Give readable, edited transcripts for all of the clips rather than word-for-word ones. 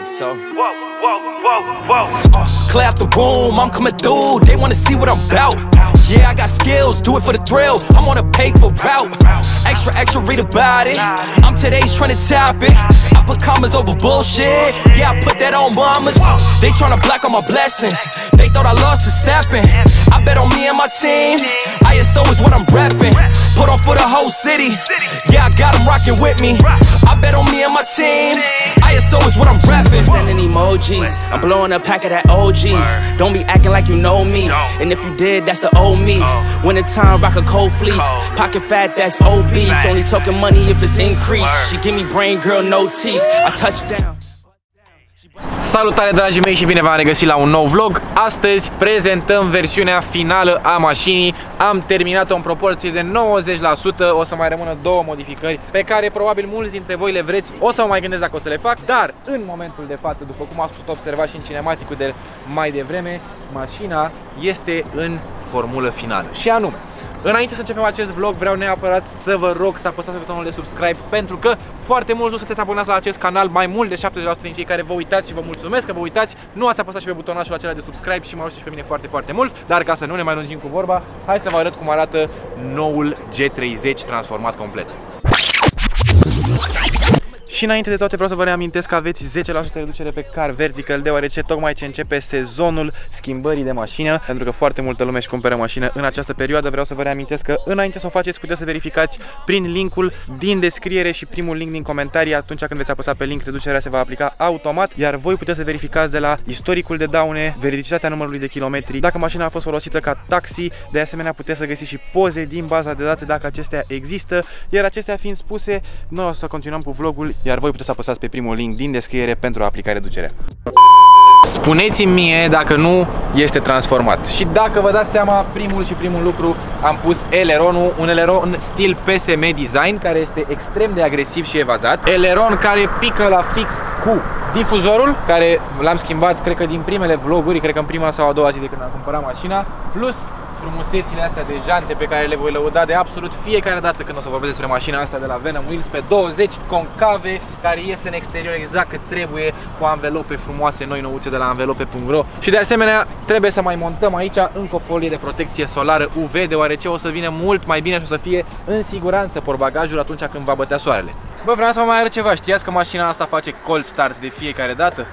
Alright, so clear out the room, I'm coming through. They wanna see what I'm about. Yeah, I got skills, do it for the thrill. I'm on a paper route. Extra, read about it. I'm today's trending topic. I put commas over bullshit. Yeah, I put that on mamas. They tryna block all my blessings. They thought I lost for stepping. I bet on me and my team. ISO is what I'm repping. Put on for the whole city. Yeah, I got them rocking with me. I bet on me and my team. ISO is what I'm repping. Sending emojis, I'm blowing a pack of that OG. Don't be acting like you know me. And if you did, that's the old me. Winter time, rock a cold fleece. Pocket fat, that's obese. Only talking money if it's increased. She give me brain, girl, no teeth. I touch down. Salutare, dragii mei, și bine v-am regăsit la un nou vlog. Astăzi prezentăm versiunea finală a mașinii. Am terminat-o în proporție de 90%. O să mai rămână două modificări pe care probabil mulți dintre voi le vreți. O să mă mai gândesc dacă o să le fac. Dar în momentul de față, după cum ați putut observa și în cinematicul de mai devreme, mașina este în formulă finală. Și anume, înainte să începem acest vlog, vreau neapărat să vă rog să apăsați pe butonul de subscribe, pentru că foarte mulți nu sunteți abonați la acest canal, mai mult de 70% din cei care vă uitați și vă mulțumesc că vă uitați, nu ați apăsat și pe butonul acela de subscribe și mă ajută și pe mine foarte, foarte mult. Dar ca să nu ne mai lungim cu vorba, hai să vă arăt cum arată noul G30 transformat complet. Și înainte de toate vreau să vă reamintesc că aveți 10% reducere pe Car Vertical, deoarece tocmai ce începe sezonul schimbării de mașină, pentru că foarte multă lume își cumpără mașină în această perioadă. Vreau să vă reamintesc că înainte să o faceți, puteți să verificați prin linkul din descriere și primul link din comentarii. Atunci când veți apăsa pe link, reducerea se va aplica automat, iar voi puteți să verificați de la istoricul de daune, veridicitatea numărului de kilometri, dacă mașina a fost folosită ca taxi. De asemenea, puteți să găsiți și poze din baza de date dacă acestea există. Iar acestea fiind spuse, noi o să continuăm cu vlogul, iar voi puteți să apăsați pe primul link din descriere pentru a aplica reducerea. Spuneți-mi mie dacă nu este transformat. Și dacă vă dați seama, primul lucru, am pus eleronul, un eleron stil PSM design, care este extrem de agresiv și evazat. Eleron care pică la fix cu difuzorul, care l-am schimbat, cred că din primele vloguri, cred că în prima sau a doua zi de când am cumpărat mașina, plus frumusețile astea de jante pe care le voi lăuda de absolut fiecare dată când o să vorbesc despre mașina asta de la Venom Wheels, pe 20 concave, care iese în exterior exact cât trebuie, cu anvelope frumoase noi nouțe de la anvelope.ro. Și de asemenea trebuie să mai montăm aici încă o folie de protecție solară UV, deoarece o să vină mult mai bine și o să fie în siguranță portbagajul atunci când va bătea soarele. Bă, vreau să vă mai arăt ceva. Știați că mașina asta face cold start de fiecare dată?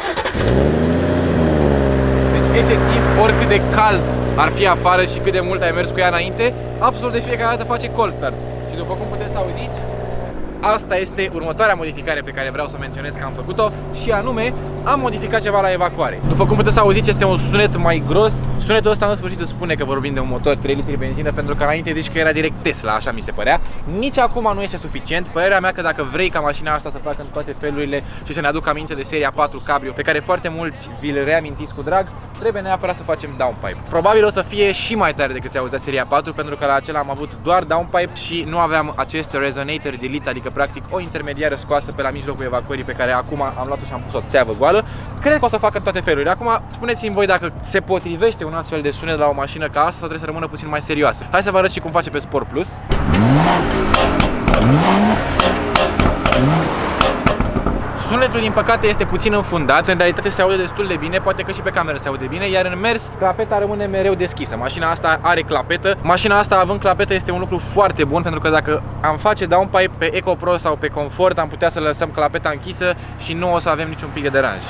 Efectiv, oricât de cald ar fi afară și cât de mult ai mers cu ea înainte, absolut de fiecare dată face cold start. Și după cum puteți auziți, asta este următoarea modificare pe care vreau să menționez că am făcut-o, și anume, am modificat ceva la evacuare. După cum puteți auziți, este un sunet mai gros. Sunetul ăsta în sfârșit îți spune că vorbim de un motor 3 litri benzină, pentru că înainte zici că era direct Tesla, așa mi se părea. Nici acum nu este suficient. Părerea mea că dacă vrei ca mașina asta să facă în toate felurile și să ne aducă aminte de seria 4 Cabrio, pe care foarte mulți vi le reamintiți cu drag, trebuie neapărat să facem downpipe. Probabil o să fie și mai tare decât se auzea seria 4, pentru că la acela am avut doar downpipe și nu aveam acest resonator delete, adică practic o intermediară scoasă pe la mijlocul evacuării, pe care acum am luat-o și am pus o țeavă goală. Cred că o să facă în toate felurile. Acum, spuneți-mi voi dacă se potrivește un astfel de sunet la o mașină ca asta sau trebuie să rămână puțin mai serioasă. Hai să vă arăt și cum face pe Sport Plus. Sunetul, din păcate, este puțin înfundat, în realitate se aude destul de bine, poate că și pe cameră se aude bine, iar în mers clapeta rămâne mereu deschisă. Mașina asta are clapetă. Mașina asta având clapetă este un lucru foarte bun, pentru că dacă am face downpipe pe EcoPro sau pe Comfort, am putea să lăsăm clapeta închisă și nu o să avem niciun pic de deranj.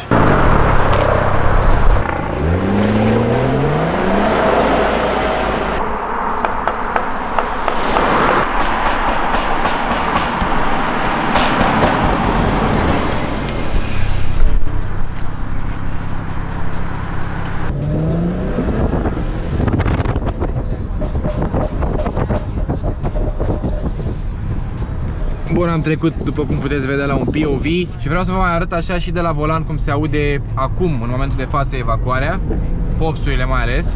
Bun, am trecut, după cum puteți vedea, la un POV și vreau să vă mai arăt așa și de la volan cum se aude acum, în momentul de față, evacuarea, popsurile mai ales.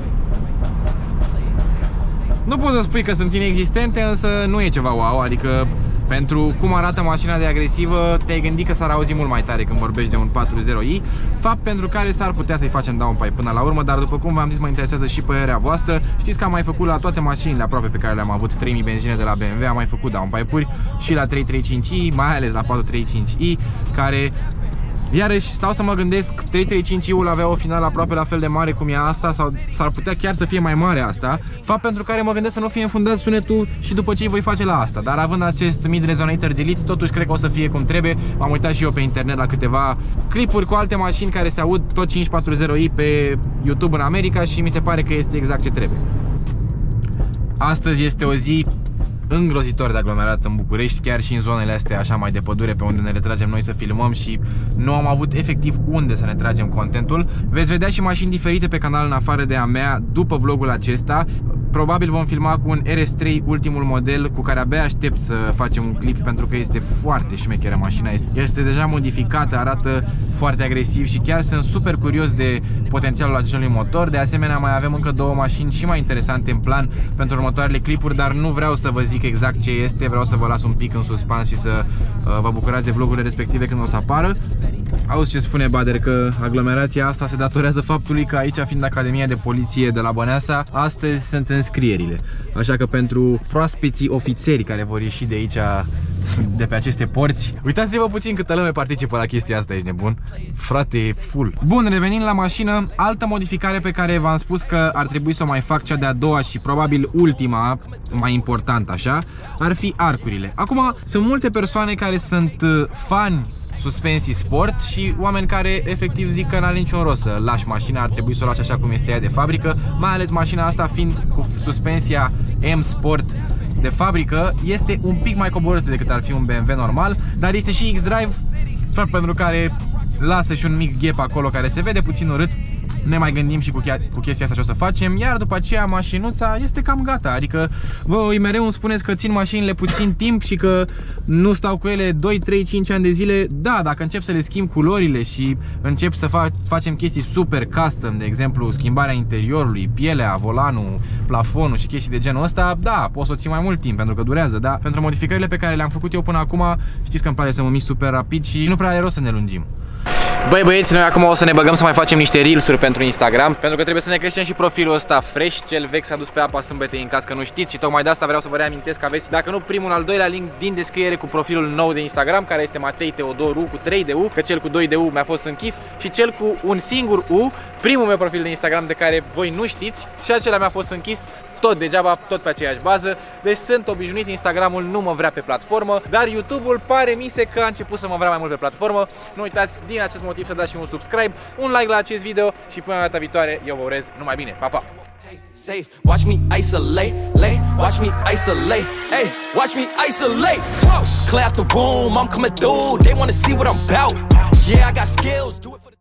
Nu pot să spui că sunt inexistente, însă nu e ceva wow, adică pentru cum arată mașina de agresivă, te-ai gândit că s-ar auzi mult mai tare când vorbești de un 40i, fapt pentru care s-ar putea să-i facem downpipe până la urmă, dar după cum v-am zis, mă interesează și părerea voastră. Știți că am mai făcut la toate mașinile aproape pe care le-am avut, 3000 benzine de la BMW, am mai făcut downpipe-uri și la 335i, mai ales la 435i, care Iarăși stau să mă gândesc, 335i-ul avea o finală aproape la fel de mare cum e asta sau s-ar putea chiar să fie mai mare asta, fapt pentru care mă gândesc să nu fie înfundat sunetul și după ce îi voi face la asta. Dar având acest Mid Resonator Delete, totuși cred că o să fie cum trebuie. M-am uitat și eu pe internet la câteva clipuri cu alte mașini care se aud tot 540i pe YouTube în America și mi se pare că este exact ce trebuie. Astăzi este o zi îngrozitor de aglomerat în București, chiar și în zonele astea așa mai de pădure pe unde ne retragem noi să filmăm și nu am avut efectiv unde să ne tragem contentul. Veți vedea și mașini diferite pe canal în afară de a mea după vlogul acesta. Probabil vom filma cu un RS3 ultimul model cu care abia aștept să facem un clip pentru că este foarte șmecheră mașina. Este deja modificată, arată foarte agresiv și chiar sunt super curios de potențialul acelui motor. De asemenea mai avem încă două mașini și mai interesante în plan pentru următoarele clipuri, dar nu vreau să vă zic exact ce este, vreau să vă las un pic în suspans și să vă bucurați de vlogurile respective când o să apară. Auzi ce spune Bader, că aglomerația asta se datorează faptului că aici, fiind Academia de Poliție de la Băneasa, astăzi sunt înscrierile. Așa că pentru proaspeții ofițeri care vor ieși de aici, de pe aceste porți, uitați-vă puțin câtă lume participă la chestia asta, ești nebun? Frate, e full. Bun, revenind la mașină, altă modificare pe care v-am spus că ar trebui să o mai fac, cea de-a doua și probabil ultima, mai importantă așa, ar fi arcurile. Acum, sunt multe persoane care sunt fani suspensii sport și oameni care efectiv zic că n-are niciun rost să lași mașina, ar trebui să o lași așa cum este ea de fabrică, mai ales mașina asta fiind cu suspensia M Sport de fabrică, este un pic mai coborâtă decât ar fi un BMW normal, dar este și X-Drive, pentru care lasă și un mic gap acolo care se vede puțin urât. Ne mai gândim și cu chestia asta ce o să facem, iar după aceea mașinuța este cam gata. Adică voi mereu îmi spuneți că țin mașinile puțin timp și că nu stau cu ele 2, 3, 5 ani de zile. Da, dacă încep să le schimb culorile și încep să facem chestii super custom, de exemplu schimbarea interiorului, pielea, volanul, plafonul și chestii de genul ăsta, da, pot să o țin mai mult timp pentru că durează, da. Pentru modificările pe care le-am făcut eu până acum, știți că îmi place să mă mișc super rapid și nu prea are rost să ne lungim. Băi băieți, noi acum o să ne băgăm să mai facem niște reels-uri pentru Instagram, pentru că trebuie să ne creștem și profilul ăsta fresh. Cel vechi s-a dus pe apa sâmbetei în caz că nu știți și tocmai de asta vreau să vă reamintesc că aveți, dacă nu primul, al doilea link din descriere cu profilul nou de Instagram, care este Matei Teodoru cu 3 de U, că cel cu 2 de U mi-a fost închis, și cel cu un singur U, primul meu profil de Instagram de care voi nu știți, și acela mi-a fost închis. Tot degeaba, tot pe aceeași bază. Deci sunt obișnuit, Instagramul nu mă vrea pe platformă, dar YouTube-ul pare mise că a început să mă vrea mai mult pe platformă. Nu uitați din acest motiv să dați și un subscribe, un like la acest video și până data viitoare eu vă urez numai bine. Pa, pa! Safe, watch me isolate, watch me isolate, hey, watch me isolate. Whoa. Clear out the room, I'm coming through. They wanna see what I'm about. Yeah, I got skills, do it for the